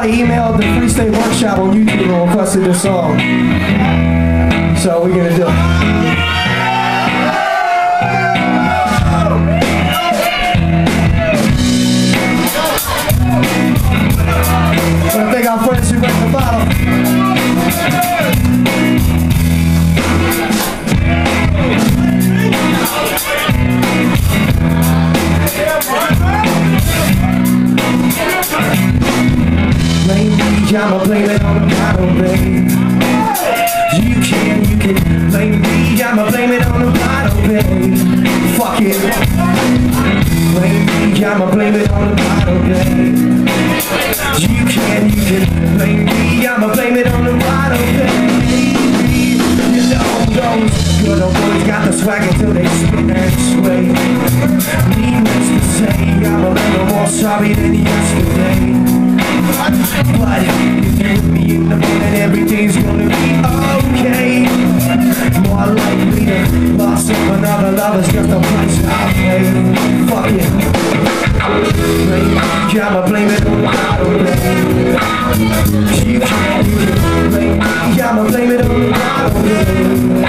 somebody emailed the FREEstate Workshop on YouTube and requested this song. So we're gonna do it. So I think our friends should break the bottle. I'ma blame it on the bottle, babe. You can blame me. I'ma blame it on the bottle, babe. Fuck it. Blame me. I'ma blame it on the bottle, babe. You can blame me. I'ma blame it on the bottle, babe. You know those good old boys got the swag until they spin and sway. Needless to say, I'm a little more sorry than yesterday. But if you're with me in the morning, everything's gonna be okay. More likely the loss of another lover's just a price I pay. Fuck it. I'ma blame it on the bottle, babe. You can't blame me. I'ma blame it on the bottle, babe.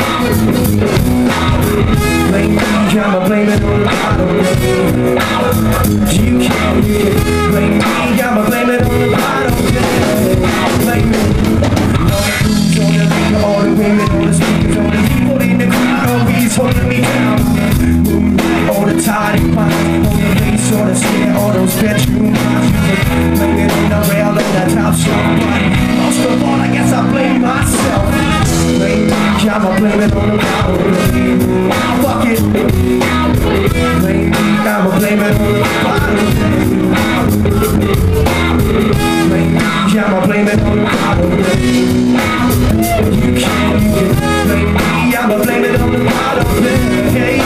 I'ma blame it on the bottle, babe. You can't blame me. I'ma blame it on the bottle, babe. Blame it. No clues on the liquor, all the women on the speakers, all the people in the crowd, always holding me down. All the tired and fine, all the bass, all the scare, all those bedroom lines. Blame it on the rail, on the top shelf. Most of all, I guess I blame myself. Blame me, I'ma blame it on the bottle, babe. Fuck it. Blame me, I'ma blame it on the bottle, babe. Blame me, I'ma blame it on the bottle, babe. You can't blame me, I'ma blame it on the bottle, babe.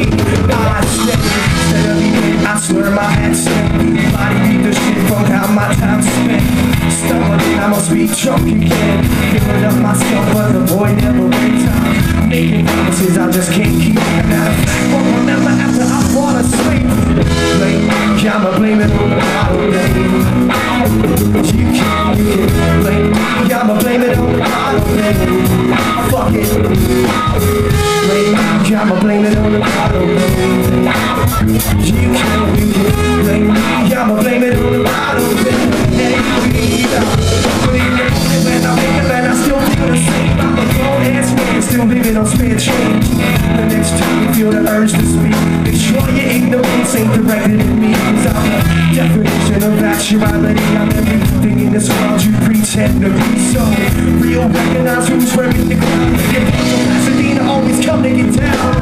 I swear my accent, body beat the shit from how my time spent. Stumbling, I must be drunk again. Giving up myself, but the boy never went time. Making promises I just can't keep. And I won't remember after I fall asleep. Blame me, I'ma blame it on the bottle, babe. You can't blame me, I'ma blame it on the bottle, babe. Fuck it. Blame me, I'ma blame it on the bottle, babe. You can't blame me, I'ma blame it on the bottle, babe. But in the moment when I wake up and I still feel the same, I'm a grown-ass man still living on spare change. The next time you feel the urge to speak, make sure your ignorance ain't directed at me. Cause I'm the definition of actuality. I'm everything in this world you pretend to be. So real, recognize who's wearing the crown. Your Pasadena always come to get down.